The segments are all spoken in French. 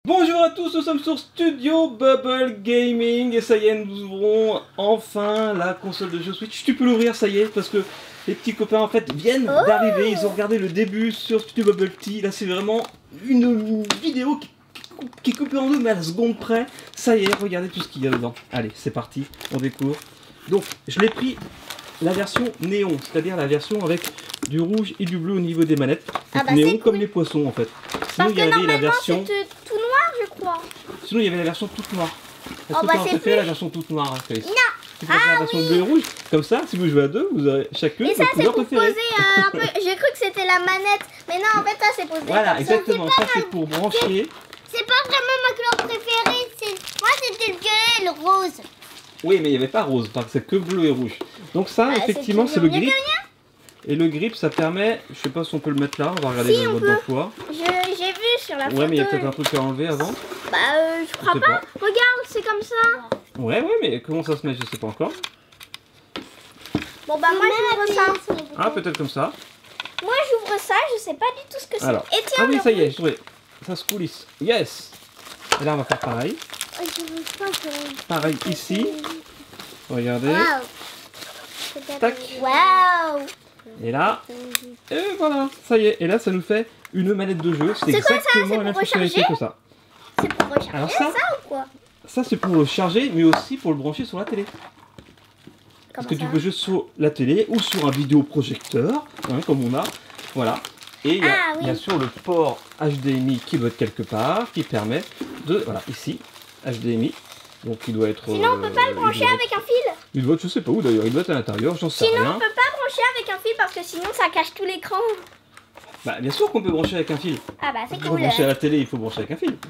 Bonjour à tous, nous sommes sur Studio Bubble Gaming et ça y est, nous ouvrons enfin la console de jeu Switch. Tu peux l'ouvrir, ça y est, parce que les petits copains en fait viennent d'arriver, ils ont regardé le début sur Studio Bubble Tea. Là c'est vraiment une vidéo qui est coupée en deux mais à la seconde près. Ça y est, regardez tout ce qu'il y a dedans. Allez, c'est parti, on découvre. Donc je l'ai pris la version néon, c'est-à-dire la version avec du rouge et du bleu au niveau des manettes. Donc, néon comme les poissons en fait. Sinon il y avait la version tout noir, je crois. Sinon il y avait la version toute noire. Est-ce que bah, tu as préféré la version toute noire, Chris? Non. Tu préfères la version bleu et rouge? Comme ça, si vous jouez à deux, vous aurez chacune et ça votre c'est couleur pour préférée. poser un peu. J'ai cru que c'était la manette, mais non en fait ça c'est posé. Voilà, exactement. Ça c'est pour brancher. C'est pas vraiment ma couleur préférée. Moi c'était le violet et le rose. Oui, mais il n'y avait pas rose, parce que c'est que bleu et rouge. Donc ça, effectivement, c'est le grip. Et le grip, ça permet, je sais pas si on peut le mettre là, on va regarder le mode d'emploi. J'ai vu sur la photo. Ouais, mais il y a peut-être un truc à enlever avant. Bah, je crois pas. Regarde, c'est comme ça. Ouais, mais comment ça se met, je sais pas encore. Bon, bah, moi j'ouvre ça. Ah, peut-être comme ça. Moi j'ouvre ça, je sais pas du tout ce que c'est. Alors, Et tiens, ah oui, ça y est, je trouvais. Ça se coulisse. Yes! Et là, on va faire pareil. Pareil ici. Regardez. Tac. Waouh! Et là, et voilà, ça y est. Et là, ça nous fait une manette de jeu. C'est exactement la même fonctionnalité que ça. C'est pour recharger. Alors ça ou quoi? Ça, c'est pour le charger, mais aussi pour le brancher sur la télé. Parce que tu peux jouer sur la télé ou sur un vidéoprojecteur, hein, comme on a. Voilà. Et il y a bien sûr le port HDMI qui doit être quelque part, qui permet de... Voilà, ici, HDMI. Donc il doit être... Sinon, on peut pas le brancher avec un fil. Il doit être, je sais pas où d'ailleurs, il doit être à l'intérieur, j'en sais rien. Sinon, on peut pas brancher avec un fil parce que sinon ça cache tout l'écran. Bah bien sûr qu'on peut brancher avec un fil. Ah bah c'est cool. Pour brancher à la télé, il faut brancher avec un fil.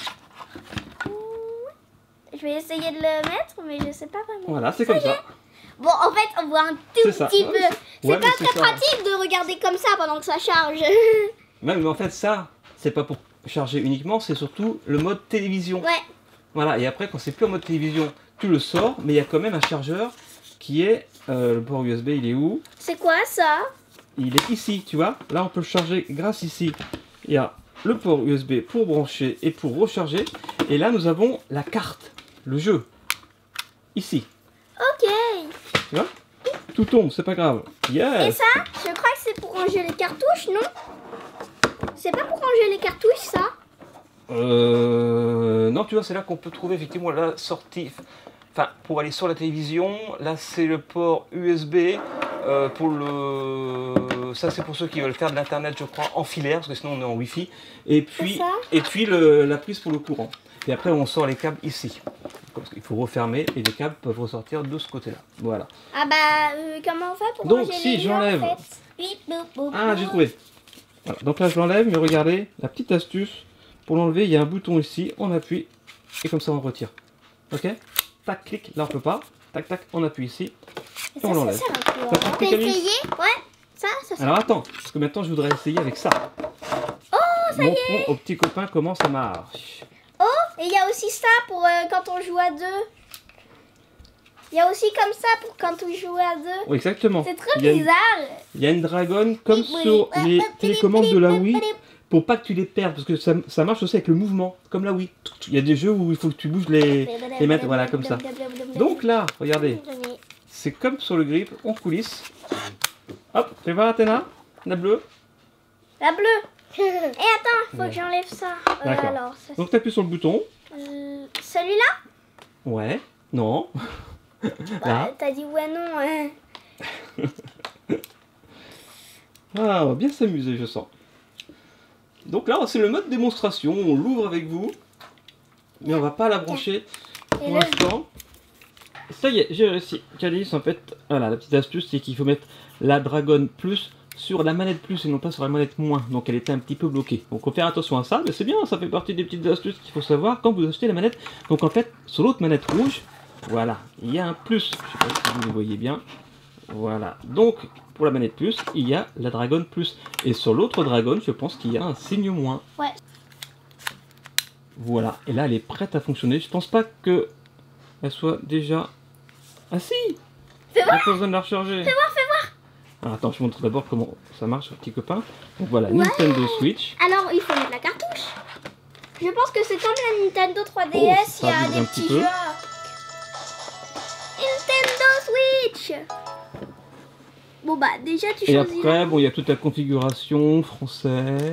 Je vais essayer de le mettre, mais je sais pas vraiment. Voilà, c'est comme ça. Bon, en fait, on voit un tout petit peu. C'est pas très pratique de regarder comme ça pendant que ça charge. Même, mais en fait, ça, c'est pas pour charger uniquement, c'est surtout le mode télévision. Ouais. Voilà, et après, quand c'est plus en mode télévision, tu le sors, mais il y a quand même un chargeur qui est... le port USB, il est où? C'est quoi ça? Il est ici, tu vois. Là, on peut le charger grâce ici. Il y a le port USB pour brancher et pour recharger. Et là, nous avons la carte, le jeu. Ici. Ok. Tu vois? Tout tombe, c'est pas grave. Yes. Et ça, je crois que c'est pour ranger les cartouches, non? C'est pas pour ranger les cartouches, ça? Non, tu vois, c'est là qu'on peut trouver effectivement la sortie. Enfin, pour aller sur la télévision, là c'est le port USB. Ça c'est pour ceux qui veulent faire de l'internet, je crois, en filaire, parce que sinon on est en wifi. Et puis la prise pour le courant. Et après on sort les câbles ici. Parce qu'il faut refermer et les câbles peuvent ressortir de ce côté-là. Voilà. Ah bah comment on fait pour donc ranger si les j'enlève. en fait. Ah j'ai trouvé. Voilà. Donc là je l'enlève, mais regardez la petite astuce. Pour l'enlever, il y a un bouton ici, on appuie et comme ça on retire. Ok? Tac, clic, là on peut pas. Tac, tac, on appuie ici et on l'enlève. On peut essayer? Ouais, ça. Alors attends, parce que maintenant je voudrais essayer avec ça. Oh, ça y est! Montrons aux petits copains comment ça marche. Oh, et il y a aussi ça pour quand on joue à deux. Il y a aussi comme ça pour quand on joue à deux. Oui, exactement. C'est très bizarre. Il y a une dragonne comme sur les télécommandes de la Wii. Pour pas que tu les perdes, parce que ça marche aussi avec le mouvement, comme la Wii. Il y a des jeux où il faut que tu bouges les manettes, voilà, comme ça. Donc là, regardez, c'est comme sur le grip, on coulisse. Hop, fais voir Athéna, la bleue. La bleue. Et attends, faut que j'enlève ça. D'accord. Donc tu appuies sur le bouton. Celui-là? Ouais, non. Bah, t'as dit ouais, non. Ah, on va bien s'amuser, je sens. Donc là, c'est le mode démonstration, on l'ouvre avec vous, mais on va pas la brancher pour l'instant. Ça y est, j'ai réussi. Calice, en fait, voilà, la petite astuce, c'est qu'il faut mettre la Dragon Plus sur la manette Plus et non pas sur la manette Moins. Donc elle était un petit peu bloquée. Donc faut faire attention à ça, mais c'est bien, ça fait partie des petites astuces qu'il faut savoir quand vous achetez la manette. Donc en fait, sur l'autre manette rouge, voilà, il y a un plus. Je sais pas si vous le voyez bien. Voilà, donc pour la manette plus, il y a la Dragon plus. Et sur l'autre Dragon, je pense qu'il y a un signe moins. Ouais. Voilà, et là elle est prête à fonctionner. Je pense pas que elle soit déjà... Ah si! Fais voir! Il n'y a pas besoin de la recharger. Fais voir, fais voir! Alors, attends, je montre d'abord comment ça marche, petit copain. Donc voilà, Nintendo Switch. Alors il faut mettre la cartouche. Je pense que c'est comme la Nintendo 3DS, Oh, il ça y a vibre des un petits petit peu. jeux. Nintendo Switch. Bon bah déjà tu Et choisis. après, bon, il y a toute la configuration, français.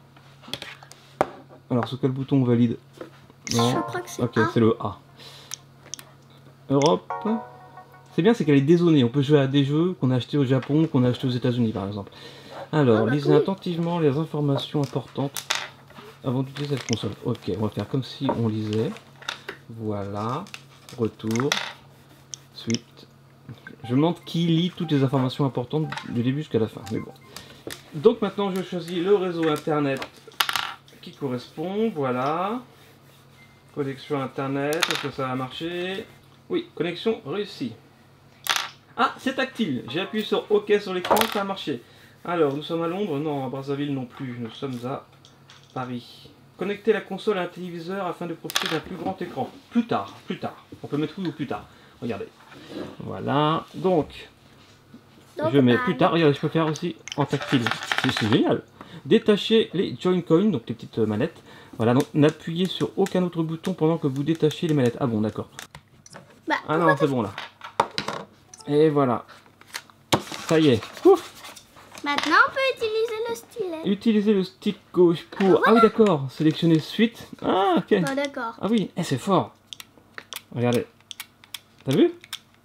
Alors, sur quel bouton on valide? Je crois que c'est Ok, A. c'est le A. Europe. C'est bien, c'est qu'elle est dézonée. On peut jouer à des jeux qu'on a achetés au Japon, qu'on a achetés aux États-Unis, par exemple. Alors, Ah, bah, lisez cool. attentivement les informations importantes avant d'utiliser cette console. Ok, on va faire comme si on lisait. Voilà. Retour. Suite. Je me demande qui lit toutes les informations importantes du début jusqu'à la fin. Mais bon. Donc maintenant, je choisis le réseau internet qui correspond. Voilà. Connexion internet. Est-ce que ça va marcher? Oui, connexion réussie. Ah, c'est tactile. J'ai appuyé sur OK sur l'écran, ça a marché. Alors, nous sommes à Londres? Non, à Brazzaville non plus. Nous sommes à Paris. Connecter la console à un téléviseur afin de profiter d'un plus grand écran. Plus tard, plus tard. On peut mettre oui ou plus tard. Regardez. Voilà. Donc, je mets plus tard. Regardez, je peux faire aussi en tactile. C'est génial. Détacher les Joy-Con, donc les petites manettes. Voilà, donc n'appuyez sur aucun autre bouton pendant que vous détachez les manettes. Ah bon, d'accord. Bah, Ah non, c'est bon là. Et voilà. Ça y est. Ouf. maintenant on peut utiliser le stylet. Utilisez le stick gauche pour... Ah oui, d'accord. Sélectionnez suite. Ah, ok. Bon d'accord. Ah oui, c'est fort. Regardez. T'as vu?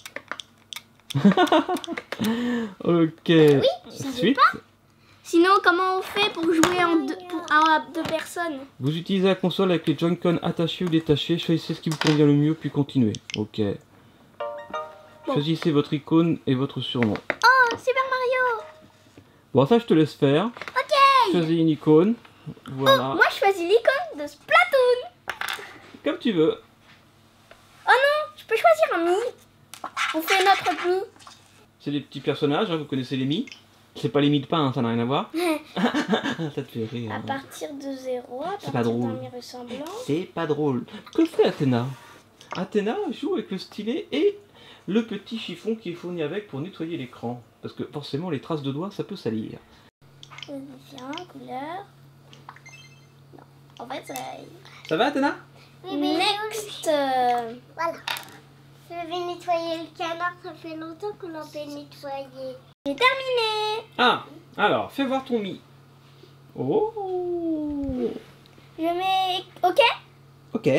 Ok. ça fait Suite. Sinon comment on fait pour jouer à deux personnes? Vous utilisez la console avec les Joy-Con attachés ou détachés. Choisissez ce qui vous convient le mieux, puis continuez. Ok. Bon. Choisissez votre icône et votre surnom. Oh, Super Mario. Bon, ça, je te laisse faire. Ok. Choisis une icône. Voilà. Moi je choisis l'icône de Splatoon. Comme tu veux. Oh non, je peux choisir un Mi. On fait notre Mi. C'est des petits personnages, hein, vous connaissez les Mi. C'est pas les Mi de pain, hein, ça n'a rien à voir. Ça te fait rire. À hein. partir de 0, à C'est partir pas drôle. d'un Mi ressemblant. C'est pas drôle. Que fait Athéna? Athéna joue avec le stylet et le petit chiffon qui est fourni avec pour nettoyer l'écran. Parce que forcément, les traces de doigts, ça peut salir. Position, couleur. Non, en fait, Ça va Athéna? Next. Voilà. Je vais nettoyer le canard, ça fait longtemps qu'on l'a pas nettoyé. J'ai terminé. Ah, alors, fais voir ton Mi. Oh. Je mets OK. Ok.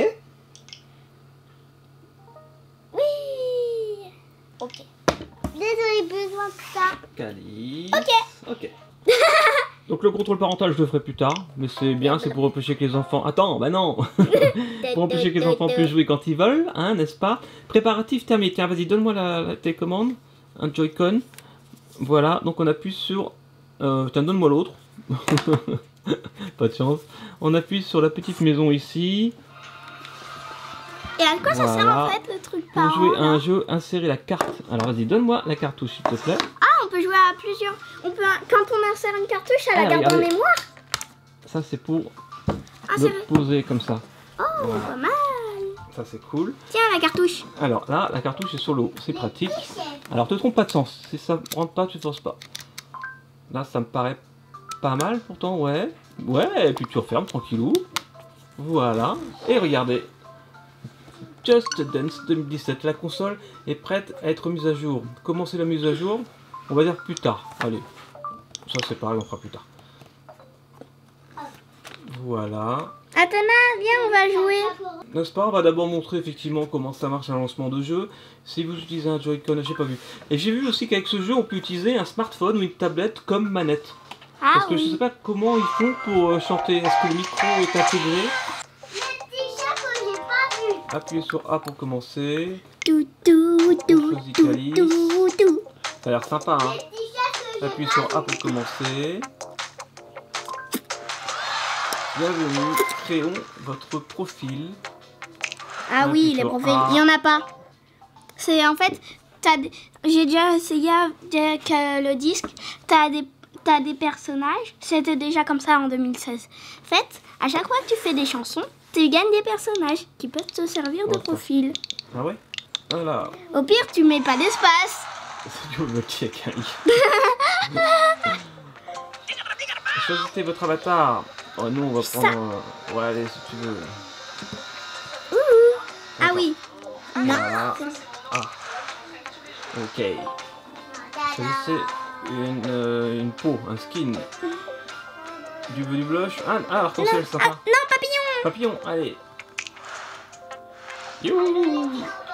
Oui. OK. Désolé, besoin de ça. Calice. Ok. Ok. Donc le contrôle parental, je le ferai plus tard. Mais c'est bien, c'est pour empêcher que les enfants... Attends, bah non. Pour empêcher que les enfants puissent jouer quand ils veulent, hein, n'est-ce pas? Préparatif terminé. Tiens, vas-y, donne-moi la télécommande. Un Joy-Con. Voilà, donc on appuie sur... tiens, donne-moi l'autre. Pas de chance. On appuie sur la petite maison ici. Et à quoi ça sert Voilà. en fait le truc Pour parent, jouer à là un jeu, insérer la carte. Alors vas-y, donne-moi la cartouche, s'il te plaît. Ah, on peut jouer à plusieurs. On peut, quand on insère une cartouche, elle la garde en regardez. mémoire. Ça, c'est pour Ah, c'est le poser comme ça. Oh, Voilà. pas mal. Ça, c'est cool. Tiens, la cartouche. Alors là, la cartouche est sur l'eau, c'est pratique. Alors te trompe pas de sens, si ça rentre pas, tu forces pas. Là, ça me paraît pas mal pourtant, ouais. Ouais, et puis tu refermes tranquillou. Voilà. Et regardez. Just Dance 2017, la console est prête à être mise à jour. Comment c'est la mise à jour? On va dire plus tard. Allez. Ça c'est pareil, on fera plus tard. Voilà. Athéna, viens, on va jouer. N'est-ce pas? On va d'abord montrer effectivement comment ça marche un lancement de jeu. Si vous utilisez un Joy-Con, j'ai pas vu. Et j'ai vu aussi qu'avec ce jeu, on peut utiliser un smartphone ou une tablette comme manette. Ah Parce que je oui. sais pas comment ils font pour chanter. Est-ce que le micro est intégré? Le petit chat que j'ai pas vu. Appuyez sur A pour commencer. Tout, tout, tout, choisit tout, Calice. tout, tout. Ça a l'air sympa, hein? Le petit chat que j'ai Appuyez sur A pour commencer. Bienvenue, créons votre profil. Ah Ouais, oui, puis les sur profils, A. il y en a pas. C'est en fait, j'ai déjà essayé avec le disque, t'as des personnages, c'était déjà comme ça en 2016. En fait, à chaque fois que tu fais des chansons, tu gagnes des personnages qui peuvent te servir de Oh, ça. profil. Ah ouais? Voilà. Au pire, tu mets pas d'espace. C'est du moitié Cali. Choisissez votre avatar. Oh non, on va prendre... Ouais, allez, si tu veux. Ah oui. Non. Voilà. Ah. Ok. C'est une peau, un skin. Du blush. Ah, arc-en-ciel, ça va. Non, papillon. Papillon, allez. Youhou.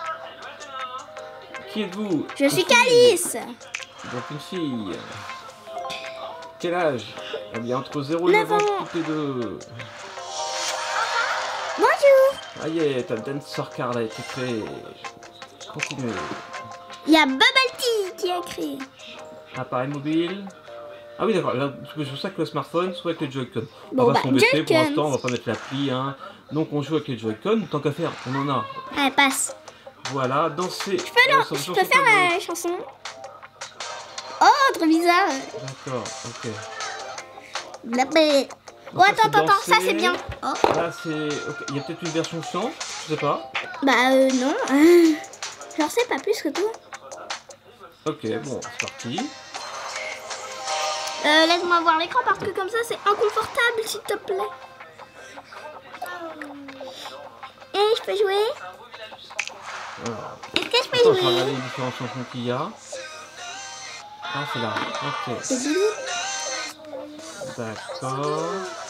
Qui êtes-vous? Je suis Calice. Donc une fille. Quel âge? Eh bien entre 0 et 9 ans toutes les deux. Bonjour. Ah yeah, ta dancer card a été créée. Continuez. Il y a Bubble Tea qui a créé. Appareil mobile. Ah oui d'accord, là je joue ça avec le smartphone, soit avec les Joy-Con. Bon, On va s'embêter pour Joy-Con. l'instant, on va pas mettre l'appli. Hein. Donc on joue avec les Joy-Con, tant qu'à faire, on en a. Allez, passe. Voilà, danser. Je peux faire la chanson. Oh, trop bizarre. D'accord, ok. Oh, attends, ça c'est bien. Oh. Là c'est... ok, il y a peut-être une version chant, je sais pas. Bah non. J'en sais pas plus que toi. Ok, bon, c'est parti. Laisse-moi voir l'écran parce que comme ça c'est inconfortable, s'il te plaît. Et je peux jouer? Est-ce que je peux Attends, je vais jouer? regarder les différentes chansons qu'il y a. Ah, c'est là, ok. C'est Billy. D'accord.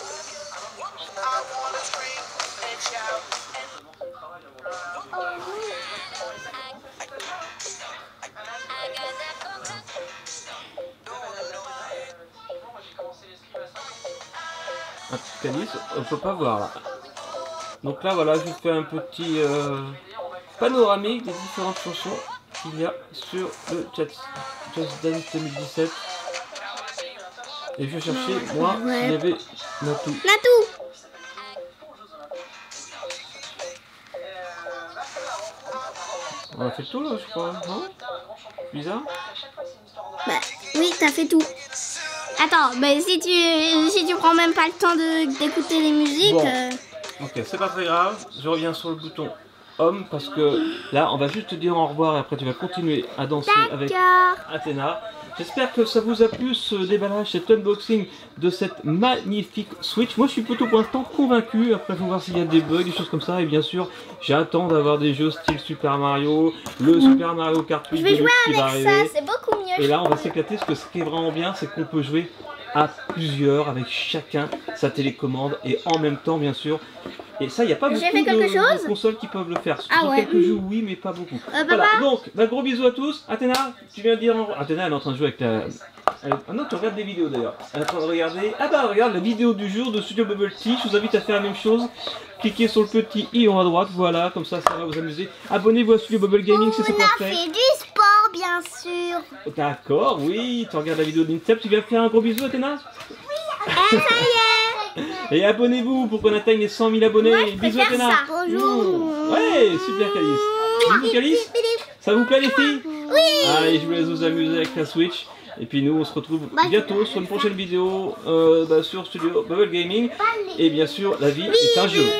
Un petit calice, on peut pas voir là. Donc là voilà, je fais un petit panoramique des différentes chansons qu'il y a sur le Just Dance 2017. Et je cherchais moi s'il y avait Natou. Natou. On a fait le tour là je crois, non? Bizarre? Bah oui, t'as fait tout. Attends, bah si tu prends même pas le temps d'écouter les musiques. Bon. Ok, c'est pas très grave, je reviens sur le bouton homme parce que là on va juste te dire au revoir et après tu vas continuer à danser avec Athéna. J'espère que ça vous a plu ce déballage, cet unboxing de cette magnifique Switch. Moi je suis plutôt pour l'instant convaincu, après il faut voir s'il y a des bugs, des choses comme ça. Et bien sûr j'attends d'avoir des jeux style Super Mario, le Super Mario Kart 8 Je vais jouer qui va avec arriver. ça, c'est beaucoup mieux. Et là on va s'éclater parce que ce qui est vraiment bien c'est qu'on peut jouer à plusieurs avec chacun sa télécommande et en même temps bien sûr. Et ça, il n'y a pas beaucoup de consoles qui peuvent le faire. Ah ouais. Quelques jeux, oui, mais pas beaucoup. Voilà, donc, gros bisous à tous. Athéna, tu viens de dire... Athéna, elle est en train de jouer avec la... Ah non, tu regardes des vidéos d'ailleurs. Elle est en train de regarder... Ah bah, regarde la vidéo du jour de Studio Bubble Tea. Je vous invite à faire la même chose. Cliquez sur le petit i en haut à droite, voilà, comme ça, ça va vous amuser. Abonnez-vous à Studio Bubble Gaming, c'est parfait. On a fait du sport, bien sûr. D'accord, oui, tu regardes la vidéo d'Instep. Tu viens faire un gros bisou, Athéna? Oui, ça y est. Et abonnez-vous pour qu'on atteigne les 100 000 abonnés. Moi, bisous Athéna. Bonjour. Ouais, super Calice. Bisous Calice. Ça vous plaît les filles? Oui. Allez, je vous laisse vous amuser avec la Switch. Et puis nous, on se retrouve bientôt sur une prochaine vidéo sur Studio Bubble Gaming. Et bien sûr, la vie est un jeu.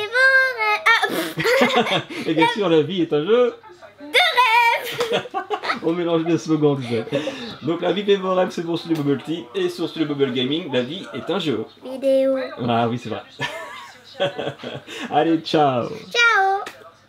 Et bien sûr, la vie est un jeu de rêve. On mélange les slogans du jeu. Donc la vie et vos rêves, c'est pour Studio Bubble Tea. Et sur Studio Bubble Gaming, la vie est un jeu. Vidéo. Ah oui, c'est vrai. Allez, ciao. Ciao.